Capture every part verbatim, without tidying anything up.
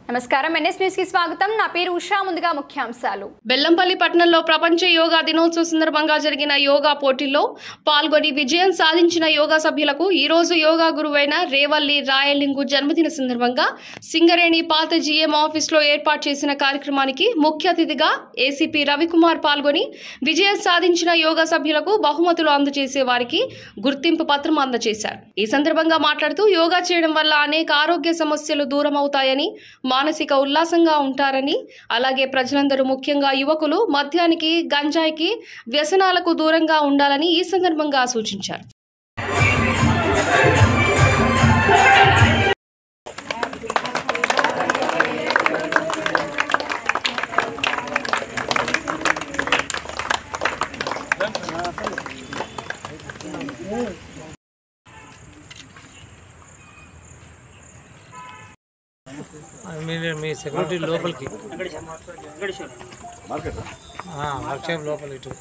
నమస్కారం NS news కి స్వాగతం నా పేరు ఉషా ముందుగా ముఖ్యాంశాలు బెల్లంపల్లి పట్టణంలో ప్రపంచ యోగా దినోత్సవ సందర్భంగా జరిగిన యోగా పోటీల్లో పాల్గొని విజయం సాధించిన యోగా సభ్యులకు ఈ రోజు యోగా గురువైన రేవల్లి రాయలింగు జన్మదిన సందర్భంగా సింగరేణి పాత జీఎం ఆఫీసులో ఏర్పాటు చేసిన కార్యక్రమానికి ముఖ్య అతిథిగా ఏసీపీ రవికుమార్ పాల్గొని విజయం సాధించిన యోగా సభ్యులకు బహుమతులు అందజేసే వారికి గుర్తింపు పత్రం అందజేశారు। ఈ సందర్భంగా మాట్లాడుతూ యోగా చేయడం వల్ల అనేక ఆరోగ్య సమస్యలు దూరం అవుతాయని మానసిక ఉల్లాసంగా ఉంటారని అలాగే ప్రజలందరూ ముఖ్యంగా యువకులు మద్యానికి గంజాయికి వ్యసనాలకు దూరంగా ఉండాలని ఈ సందర్భంగా సూచించారు। మీ సెక్యూరిటీ లోపలికి వర్క్షాప్ లోపల ఇటు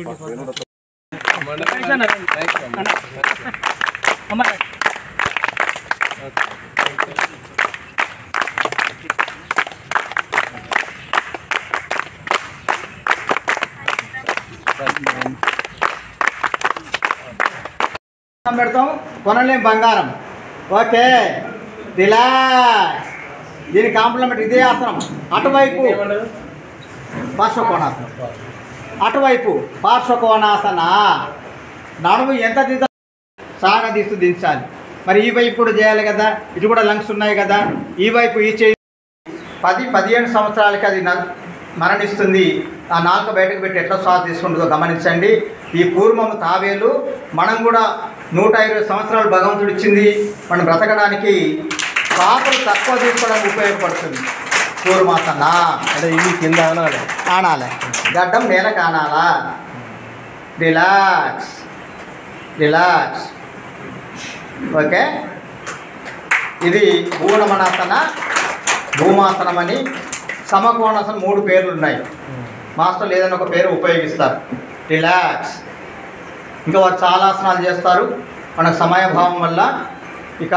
పెడతాం కొనలేం బంగారం। Okay relax. దీని కాంప్లిమెంట్ ఇదే ఆసనం। అటువైపు పార్శ్వకోణాసనం, అటువైపు పార్శ్వకోణాసన। నడుము ఎంత దించ సాగదీస్తూ దించాలి। మరి ఈ వైపు కూడా చేయాలి కదా, ఇటు కూడా లంగ్స్ ఉన్నాయి కదా। ఈ వైపు ఈ చేయి పది పదిహేను సంవత్సరాలకి అది మరణిస్తుంది। ఆ నాలుక బయటకు పెట్టి ఎట్లా శ్వాస తీసుకుంటుందో గమనించండి। ఈ పూర్వము తావేలు మనం కూడా నూట ఇరవై సంవత్సరాలు భగవంతుడు ఇచ్చింది మనం బ్రతకడానికి, పాపలు తక్కువ తీసుకోవడానికి ఉపయోగపడుతుంది పూర్వమాసన। అంటే ఇవి కింద ఆనాలి ఆనాలి, గడ్డం నేలకు ఆనాలా। Relax relax. ఓకే, ఇది భూనమనాసన, భూమాసనం అని, సమకోణాసనం మూడు పేర్లు ఉన్నాయి। మాస్టర్లు ఏదైనా ఒక పేరు ఉపయోగిస్తారు। రిలాక్స్। ఇంకా వారు చాలా ఆసనాలు చేస్తారు, మనకు సమయభావం వల్ల ఇక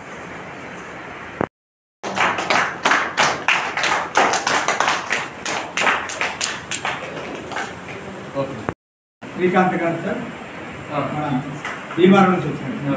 శ్రీకాంత్ గారు సార్ మన భీమారం నుంచి వచ్చారు।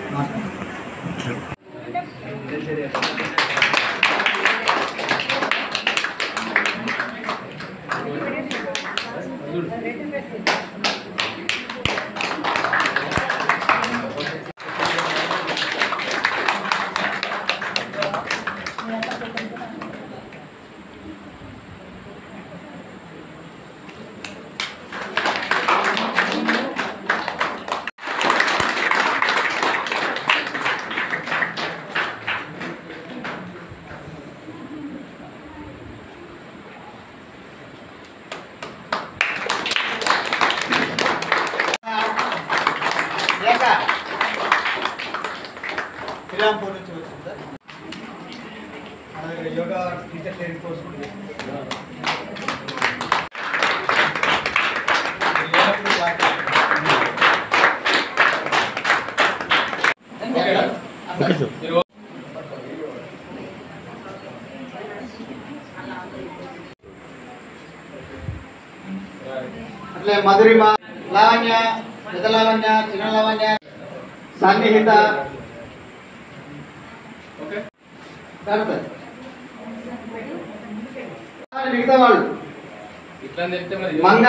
శ్రీరాంపూర్ నుంచి వచ్చింది సార్, అలాగే యోగా టీచర్ ట్రైనింగ్ కోర్స్ కూడా అట్లే మధురిమ, లావణ్య, పెద్ద లావణ్య, చిన్న లావణ్య, సన్నిహిత, మిగతా వాళ్ళు మంగ,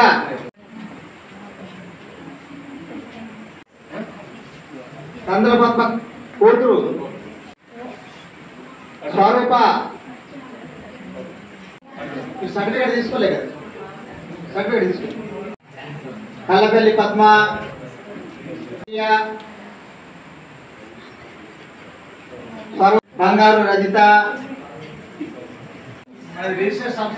చంద్రపద్మ కూతురు స్వరూప, సర్టిఫికేట్ తీసుకోలే కదా, సర్టిఫికేట్ తీసుకో। కల్లపల్లి పద్మ, బంగారు రజిత, రిజిస్టర్ సంస్థ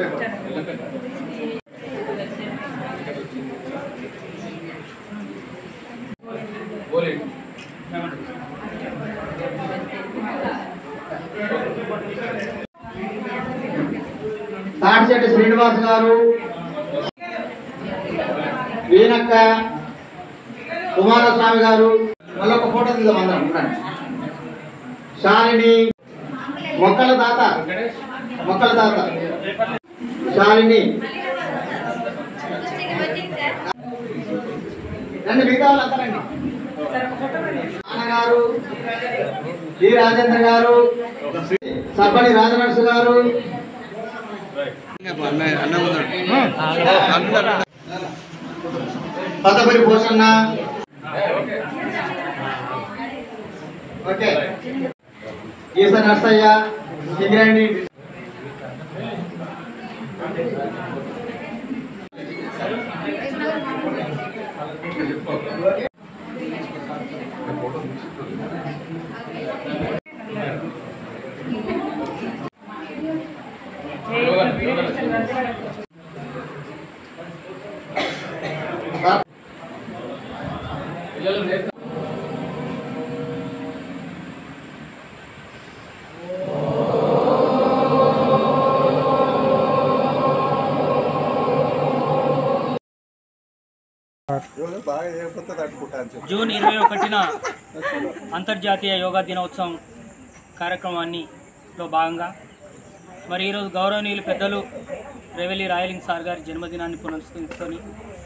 తాటిచెట్టి శ్రీనివాస్ గారు, వీనక్క, కుమారస్వామి గారు, మళ్ళీ ఒక ఫోటో తీద్దాం అందరం। శాలిని, మొక్కల దాత మొక్కల దాత శాలిని రండి, మిగతా వాళ్ళంతా రండి. నాన్నగారు, డి రాజేంద్ర గారు, సబ్బని రాజనర్సు గారు, పదపరి భూషణ, ఓకే ఈస నర్సయ్య, సింగిరెడ్డి, జూన్ ఇరవై ఒకటిన అంతర్జాతీయ యోగా దినోత్సవం కార్యక్రమాన్నిలో భాగంగా మరి ఈరోజు గౌరవనీయులు పెద్దలు రేవెల్లి రాయలింగ్ సార్ గారి జన్మదినాన్ని పునస్కరించుకొని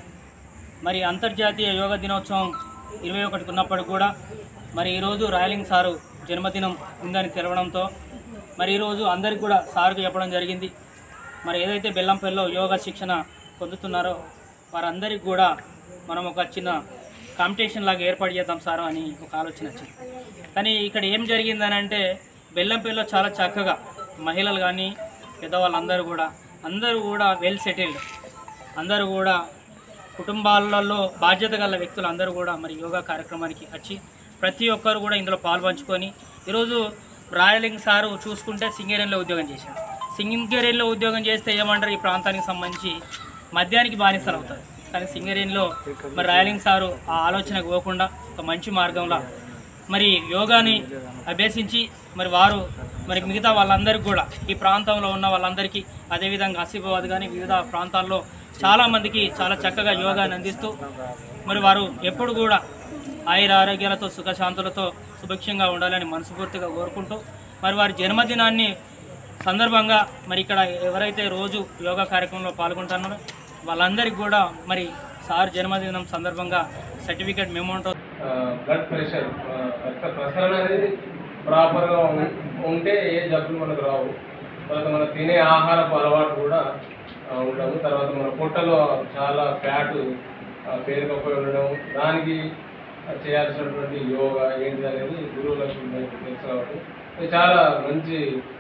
మరి అంతర్జాతీయ యోగా దినోత్సవం ఇరవై ఒకటికి ఉన్నప్పటికి కూడా మరి ఈరోజు రాయలింగ్ సారు జన్మదినం ఉందని తెలవడంతో మరి ఈరోజు అందరికి కూడా సార్కు చెప్పడం జరిగింది. మరి ఏదైతే బెల్లంపల్లిలో యోగా శిక్షణ పొందుతున్నారో వారందరికీ కూడా మనం ఒక చిన్న కాంపిటీషన్ లాగా ఏర్పాటు చేద్దాం సార్ అని ఒక ఆలోచన వచ్చింది. కానీ ఇక్కడ ఏం జరిగిందని అంటే బెల్లంపల్లిలో చాలా చక్కగా మహిళలు కానీ పెద్దవాళ్ళందరూ కూడా అందరూ కూడా వెల్ సెటిల్డ్, అందరూ కూడా కుటుంబాలలో బాధ్యత గల వ్యక్తులు అందరూ కూడా మరి యోగా కార్యక్రమానికి వచ్చి ప్రతి ఒక్కరు కూడా ఇందులో పాల్పంచుకొని ఈరోజు రాయలింగ్ సారు చూసుకుంటే సింగరేణిలో ఉద్యోగం చేశారు. సింగరేణిలో ఉద్యోగం చేస్తే ఏమంటారు, ఈ ప్రాంతానికి సంబంధించి మద్యానికి బానిసలు అవుతారు. కానీ సింగరేణిలో మరి రాయలింగ్ సారు ఆ ఆలోచనకు పోకుండా ఒక మంచి మార్గంలో మరి యోగాని అభ్యసించి మరి వారు మరి మిగతా వాళ్ళందరికీ కూడా ఈ ప్రాంతంలో ఉన్న వాళ్ళందరికీ అదేవిధంగా ఆసిఫాబాద్ కానీ వివిధ ప్రాంతాల్లో చాలామందికి చాలా చక్కగా యోగాని అందిస్తూ మరి వారు ఎప్పుడు కూడా ఆయుర ఆరోగ్యాలతో సుఖశాంతులతో సుభిక్షంగా ఉండాలని మనస్ఫూర్తిగా కోరుకుంటూ మరి వారి జన్మదినాన్ని సందర్భంగా మరి ఇక్కడ ఎవరైతే రోజు యోగా కార్యక్రమంలో పాల్గొంటున్నారో వాళ్ళందరికీ కూడా మరి సార్ జన్మదినం సందర్భంగా సర్టిఫికేట్ మెమోంటో బ్లడ్ ప్రెషర్ రక్త ప్రసరణ అనేది ప్రాపర్గా ఉంటే ఏ జబ్బులు మనకు రావు. తర్వాత మనం తినే ఆహారపు అలవాటు కూడా ఉండము. తర్వాత మన పొట్టలో చాలా ఫ్యాట్ పేరుకపోయి ఉండడం, దానికి చేయాల్సినటువంటి యోగా ఏంటిది అనేది గురువులకు తెలుసు కాబట్టి ఇది చాలా మంచి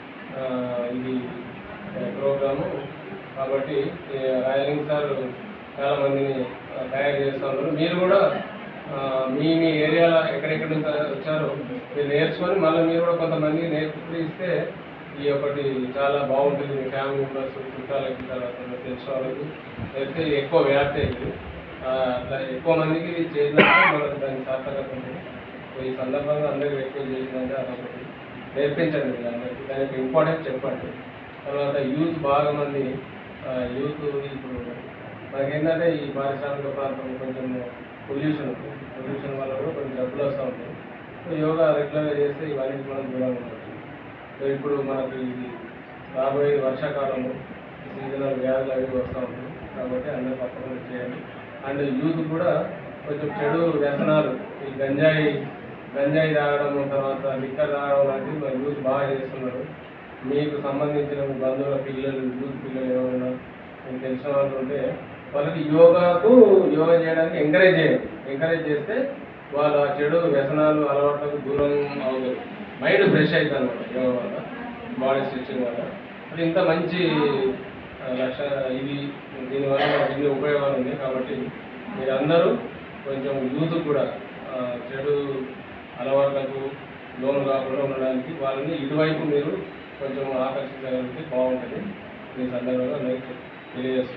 ఇది ప్రోగ్రాము. కాబట్టి రాయలింగ్ సార్ చాలా మందిని తయారు చేస్తూ ఉన్నారు. మీరు కూడా మీ మీ ఏరియాలో ఎక్కడెక్కడ నుంచి వచ్చారో మీరు నేర్చుకొని మళ్ళీ మీరు కూడా కొంతమంది నేర్పుతూ ఇస్తే ఈ ఒకటి చాలా బాగుంటుంది. మీ ఫ్యామిలీ మెంబర్స్ చుట్టాలకి తెలిసిన వాళ్ళకి అయితే ఎక్కువ వ్యాప్తి అయింది. అట్లా ఎక్కువ మందికి చేసినట్టు మనకు దాని సార్థకత ఉంటుంది. ఈ సందర్భంగా అందరికీ రిక్వెస్ట్ చేసినట్టే అదొకటి నేర్పించండి మీరు అందరికీ, దానికి ఇంపార్టెన్స్ చెప్పండి. తర్వాత యూత్ బాగా మంది యూత్ ఇప్పుడు మనకేంటంటే ఈ పారిశ్రామిక ప్రాంతం కొంచెం పొల్యూషన్ ఉంటుంది. పొల్యూషన్ వల్ల కూడా కొంచెం జబ్బులు వస్తూ ఉంటాయి. సో యోగా రెగ్యులర్గా చేస్తే ఇవన్నీ మనం దూరంగా ఉంటుంది. సో ఇప్పుడు మనకి ఇది రాబోయే వర్షాకాలంలో సీజనల్ వ్యాధులు అవి వస్తూ ఉంటాయి. కాబట్టి అందరూ తప్పకుండా చేయండి. అండ్ యూత్ కూడా కొంచెం చెడు వ్యసనాలు, ఈ గంజాయి గంజాయి తాగడము, తర్వాత లిక్కర్ తాగడం లాంటివి మన యూత్ బాగా చేస్తున్నారు. మీకు సంబంధించిన బంధువుల పిల్లలు, యూత్ పిల్లలు ఎవరైనా మీకు తెలిసిన వాళ్ళు ఉంటే వాళ్ళకి యోగాకు యోగా చేయడానికి ఎంకరేజ్ చేయండి. ఎంకరేజ్ చేస్తే వాళ్ళు ఆ చెడు వ్యసనాలు అలవాట్లకు దూరం అవుతారు. మైండ్ ఫ్రెష్ అవుతుంది అనమాట యోగా వల్ల, బాడీ స్ట్రెచ్చింగ్ వల్ల. అది ఇంత మంచి లక్ష ఇది దీనివల్ల ఎన్ని ఉపయోగాలు ఉన్నాయి. కాబట్టి మీరందరూ కొంచెం యూత్ కూడా చెడు అలవాట్లకు లోను కాకుండా ఉండడానికి వాళ్ళని ఇటువైపు మీరు కొంచెం ఆకర్షించగలిగితే బాగుంటుంది. ఈ సందర్భంగా నేను తెలియజేస్తున్నాను.